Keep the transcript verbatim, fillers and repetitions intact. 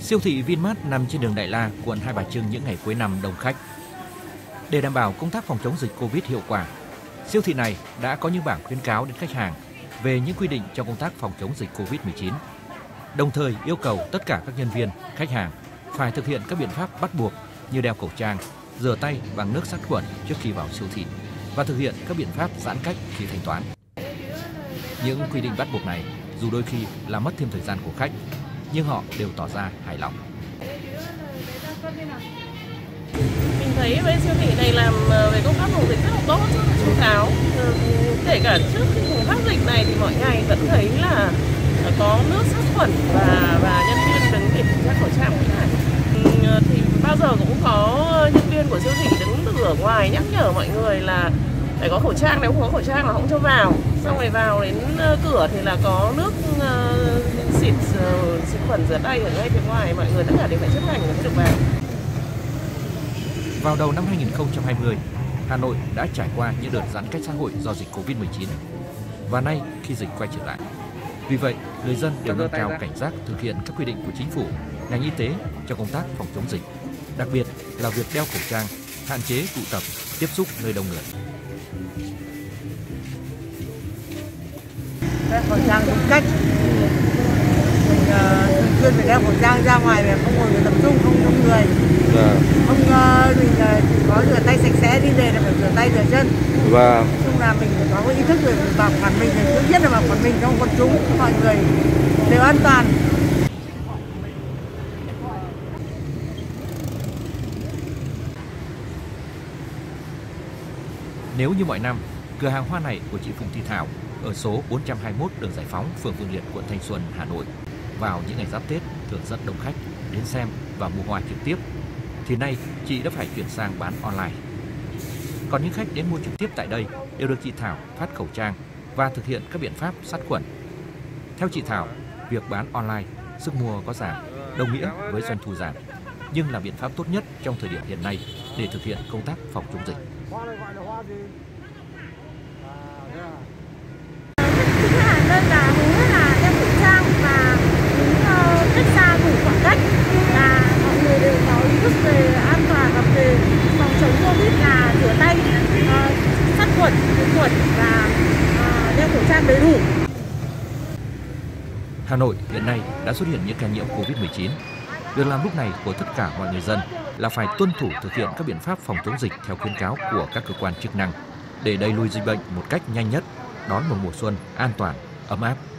Siêu thị Vinmart nằm trên đường Đại La, quận Hai Bà Trưng những ngày cuối năm đông khách. Để đảm bảo công tác phòng chống dịch Covid hiệu quả, siêu thị này đã có những bảng khuyến cáo đến khách hàng về những quy định trong công tác phòng chống dịch Covid mười chín. Đồng thời yêu cầu tất cả các nhân viên, khách hàng phải thực hiện các biện pháp bắt buộc như đeo khẩu trang, rửa tay bằng nước sát khuẩn trước khi vào siêu thị và thực hiện các biện pháp giãn cách khi thanh toán. Những quy định bắt buộc này dù đôi khi làm mất thêm thời gian của khách, nhưng họ đều tỏ ra hài lòng. Mình thấy bên siêu thị này làm về công tác phòng dịch rất là tốt, rất là chu đáo. Kể cả trước khi bùng phát dịch này thì mọi ngày vẫn thấy là có nước sát khuẩn và và nhân viên đứng để kiểm tra khẩu trang mỗi ngày. Thì bao giờ cũng có nhân viên của siêu thị đứng từ ở ngoài nhắc nhở mọi người là phải có khẩu trang, nếu không có khẩu trang là không cho vào. Xong rồi vào đến cửa thì là có nước uh, xịt uh, xịt khuẩn rửa tay ở ngay phía ngoài, mọi người tất cả đều phải chấp hành mới được vào. Vào đầu năm hai nghìn không trăm hai mươi, Hà Nội đã trải qua những đợt giãn cách xã hội do dịch Covid mười chín. Và nay khi dịch quay trở lại, vì vậy người dân đều nâng cao cảnh giác thực hiện các quy định của chính phủ, ngành y tế trong công tác phòng chống dịch, đặc biệt là việc đeo khẩu trang, hạn chế tụ tập, tiếp xúc nơi đông người. Đeo khẩu trang đúng cách, mình thường xuyên phải đeo khẩu trang ra ngoài để không ngồi tập trung, không đông người. Dạ. Không uh, mình uh, chỉ có rửa tay sạch sẽ, đi về là phải rửa tay rửa chân. Và nói chung là mình phải có cái ý thức để bảo quản mình, thì trước nhất là bảo quản mình trong quần chúng, mọi người đều an toàn. Nếu như mọi năm, cửa hàng hoa này của chị Phùng Thị Thảo ở số bốn trăm hai mươi mốt đường Giải Phóng, phường Vương Liệt, quận Thanh Xuân, Hà Nội vào những ngày giáp Tết thường rất đông khách đến xem và mua hoa trực tiếp, thì nay chị đã phải chuyển sang bán online. Còn những khách đến mua trực tiếp tại đây đều được chị Thảo phát khẩu trang và thực hiện các biện pháp sát khuẩn. Theo chị Thảo, việc bán online, sức mua có giảm, đồng nghĩa với doanh thu giảm, nhưng là biện pháp tốt nhất trong thời điểm hiện nay để thực hiện công tác phòng chống dịch. Khách hàng đơn là hứa là đeo khẩu trang và đứng cách xa đủ khoảng cách, là mọi người đều có ý thức về an toàn và về phòng chống Covid là rửa tay, sát khuẩn, khử khuẩn và đeo khẩu trang đầy đủ. Hà Nội hiện nay đã xuất hiện những ca nhiễm Covid mười chín. Việc làm lúc này của tất cả mọi người dân là phải tuân thủ thực hiện các biện pháp phòng chống dịch theo khuyến cáo của các cơ quan chức năng để đẩy lùi dịch bệnh một cách nhanh nhất, đón một mùa xuân an toàn, ấm áp.